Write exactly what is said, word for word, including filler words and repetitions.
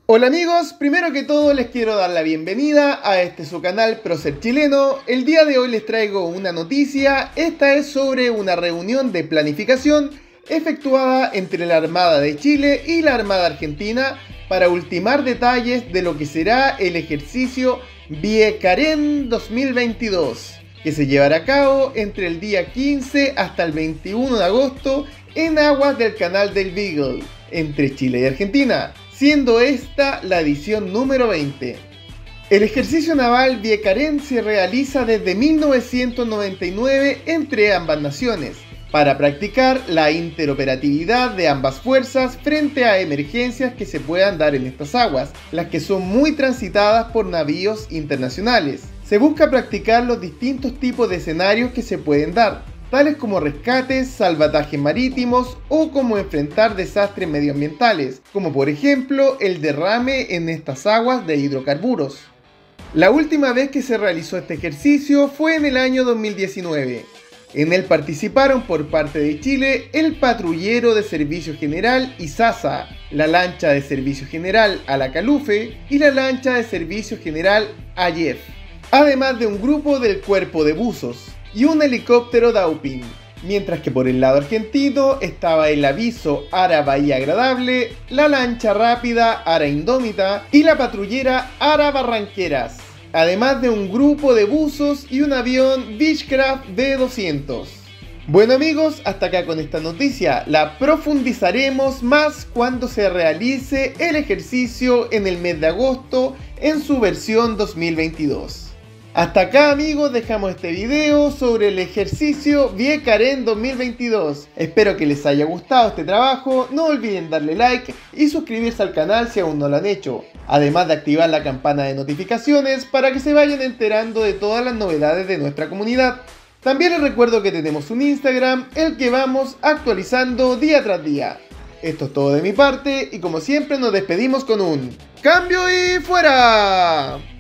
Hola amigos, primero que todo les quiero dar la bienvenida a este su canal Procer Chileno. El día de hoy les traigo una noticia, esta es sobre una reunión de planificación efectuada entre la Armada de Chile y la Armada Argentina para ultimar detalles de lo que será el ejercicio Biekaren dos mil veintidós, que se llevará a cabo entre el día quince hasta el veintiuno de agosto en aguas del Canal del Beagle, entre Chile y Argentina, siendo esta la edición número veinte. El ejercicio naval Biekaren se realiza desde mil novecientos noventa y nueve entre ambas naciones, para practicar la interoperatividad de ambas fuerzas frente a emergencias que se puedan dar en estas aguas, las que son muy transitadas por navíos internacionales. Se busca practicar los distintos tipos de escenarios que se pueden dar, tales como rescates, salvatajes marítimos o como enfrentar desastres medioambientales, como por ejemplo el derrame en estas aguas de hidrocarburos. La última vez que se realizó este ejercicio fue en el año dos mil diecinueve. En él participaron por parte de Chile el patrullero de Servicio General Izasa, la lancha de Servicio General Alacalufe y la lancha de Servicio General Ayef, además de un grupo del Cuerpo de Buzos y un helicóptero Dauphin, mientras que por el lado argentino estaba el aviso Ara Bahía Agradable, la lancha rápida Ara Indómita y la patrullera Ara Barranqueras, además de un grupo de buzos y un avión Beechcraft B doscientos. Bueno amigos, hasta acá con esta noticia, la profundizaremos más cuando se realice el ejercicio en el mes de agosto en su versión dos mil veintidós. Hasta acá amigos dejamos este video sobre el ejercicio Biekaren dos mil veintidós. Espero que les haya gustado este trabajo, no olviden darle like y suscribirse al canal si aún no lo han hecho, además de activar la campana de notificaciones para que se vayan enterando de todas las novedades de nuestra comunidad. También les recuerdo que tenemos un Instagram, el que vamos actualizando día tras día. Esto es todo de mi parte y como siempre nos despedimos con un ¡cambio y fuera!